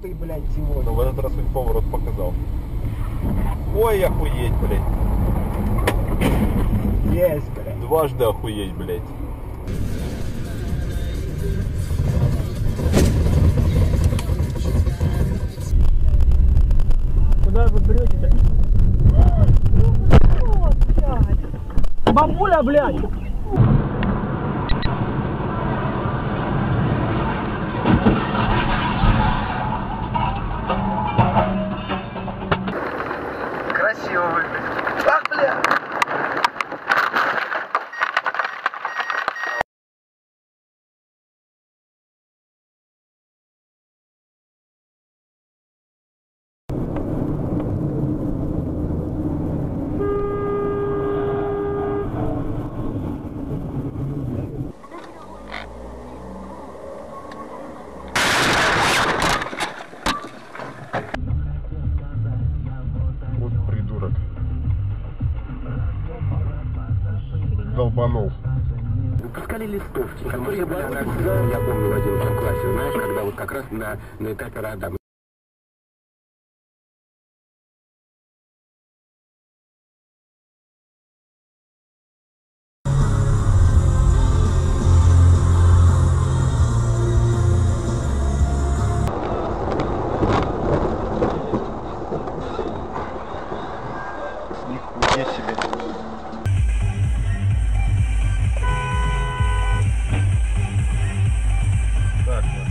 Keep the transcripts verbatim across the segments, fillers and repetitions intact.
ты, блядь, сегодня. Ну в этот раз хоть поворот показал. Ой, охуеть, блядь. Есть, блядь. Дважды охуеть, блядь. Куда вы прете-то? Бабуля, блядь! Красиво выглядит. Ах, бля! Долбанул. Пускали листовки, которые были, я помню в одиннадцатом классе, знаешь, когда вот как раз на, на этапе рода. Нихуя себе. Так, вот.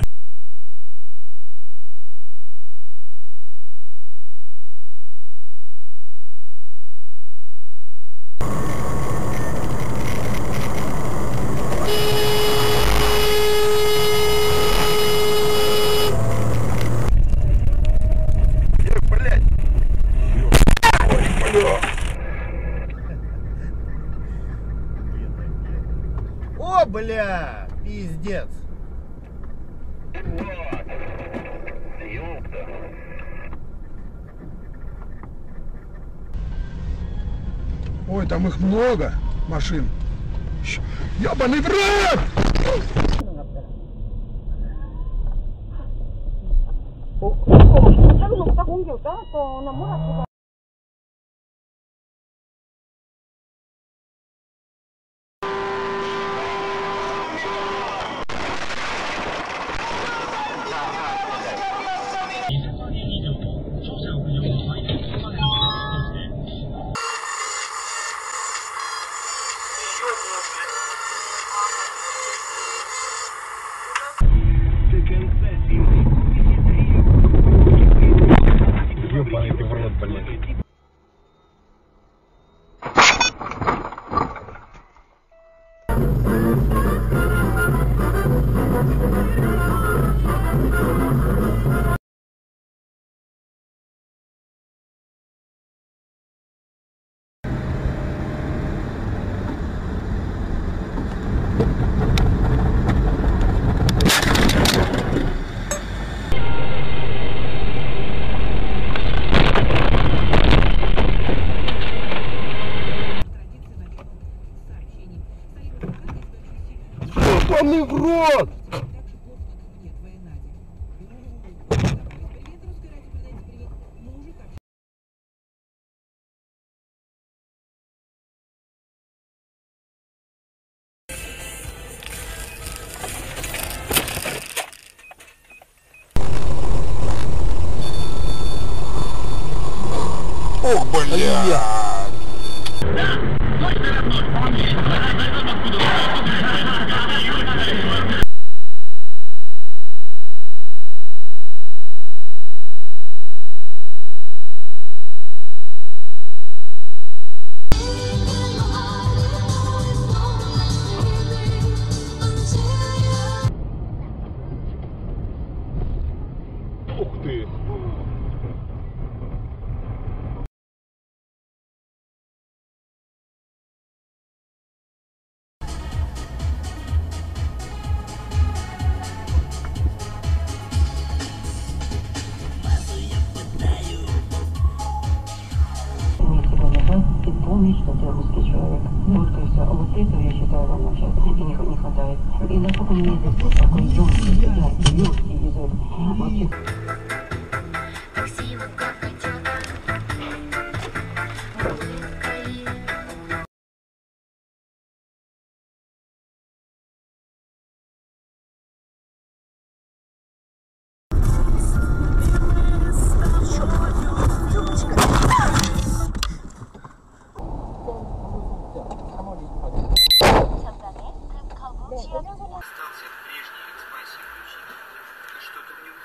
О, бля! Пиздец! Ой, там их много машин. Ёбаный в рот! Ёбаный ты в рот, блядь. Ёбаный в рот! Ох, бля! Ух ты! И помнить, что ты русский человек. Только и все. А вот этого, я считаю, вам вообще не, не хватает. И насколько у меня язык такой емкий, яркий, легкий язык. Вот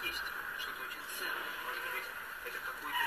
есть что-то очень ценное. Может быть, это какой-то